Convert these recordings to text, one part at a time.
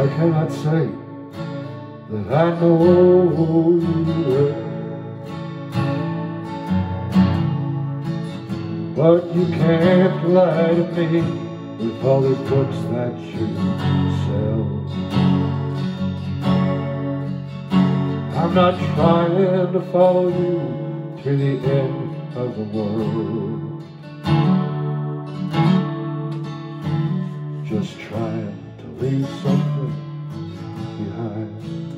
cannot say that I know you well, but you can't lie to me with all these books that you sell. I'm not trying to follow you to the end of the world, just trying to leave something behind.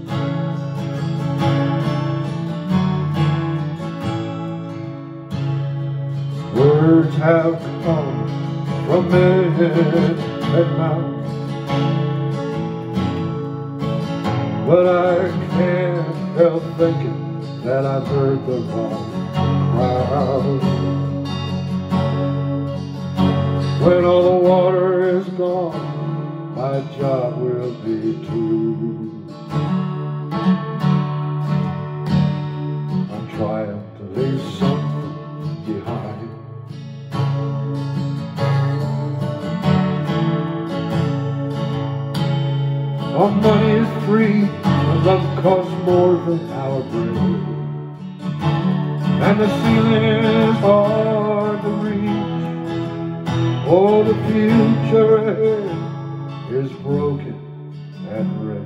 Words have come from men and mouth, but I can't help thinking that I've heard the wrong crowd. When all the water is gone, my job will be too. I'm trying to leave something behind. Our money is free, and love costs more than our brain, and the ceiling is hard to reach. Oh, the future ahead is broken and red,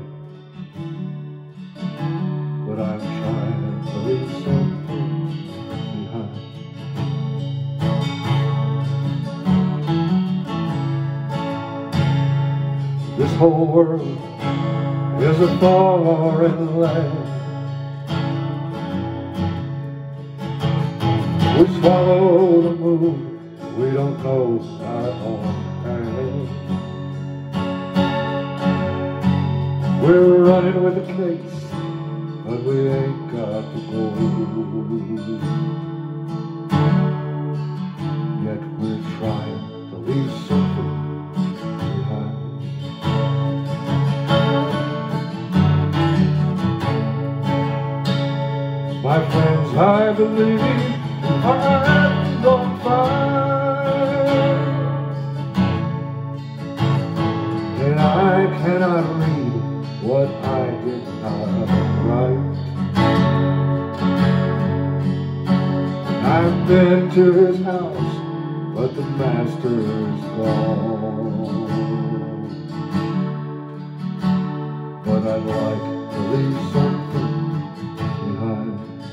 but I'm trying to leave something behind. This whole world is a foreign land. We swallow the moon, we don't know our own hand. We're running with the case, but we ain't got the gold. Yet we're trying to leave something behind. My friends, I believe I'm gonna find, and I cannot read what I did not write. I've been to his house, but the master's gone. But I'd like to leave something behind.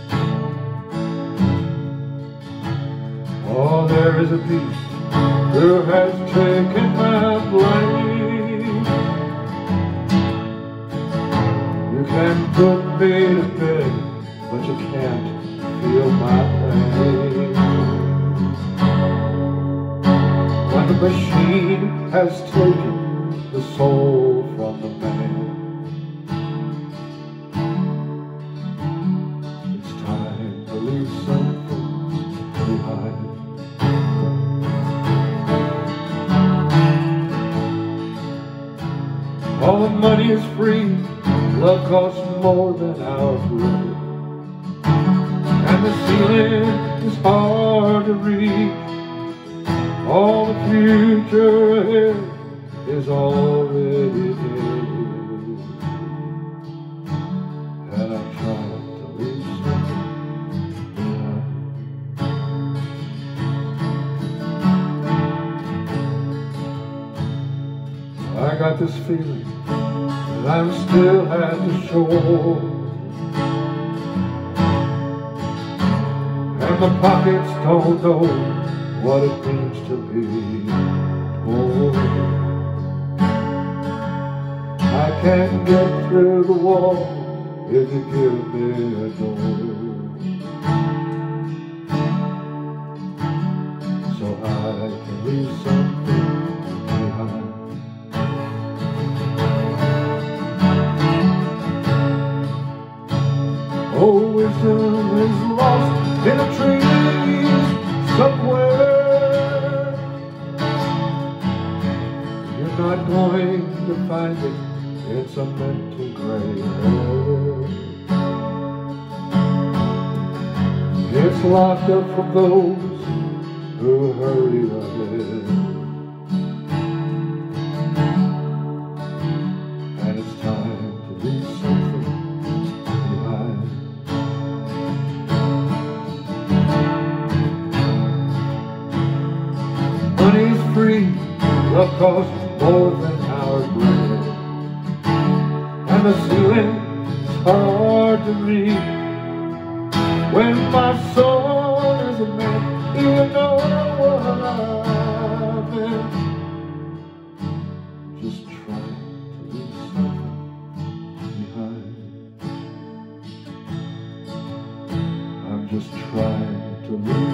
Oh, there is a beast who has taken my blame. You can put me to bed, but you can't feel my pain. When the machine has taken the soul from the man, it's time to leave something behind. All the money is free, love costs more than our bread, and the ceiling is hard to reach. All the future ahead is already dead, and I'm trying to leave something behind. I got this feeling that I'm still at the shore, and my pockets don't know what it means to be poor. I can't get through the wall if you give me a door, so I can leave something behind. Oh, wisdom is lost in the trees somewhere. You're not going to find it in some mental grave. It's locked up from those who hurry ahead, and it's Love costs more than our bread, and the ceiling's hard to reach. When my soul is a man, you know what I meant. Just try to leave something behind. I'm just trying to leave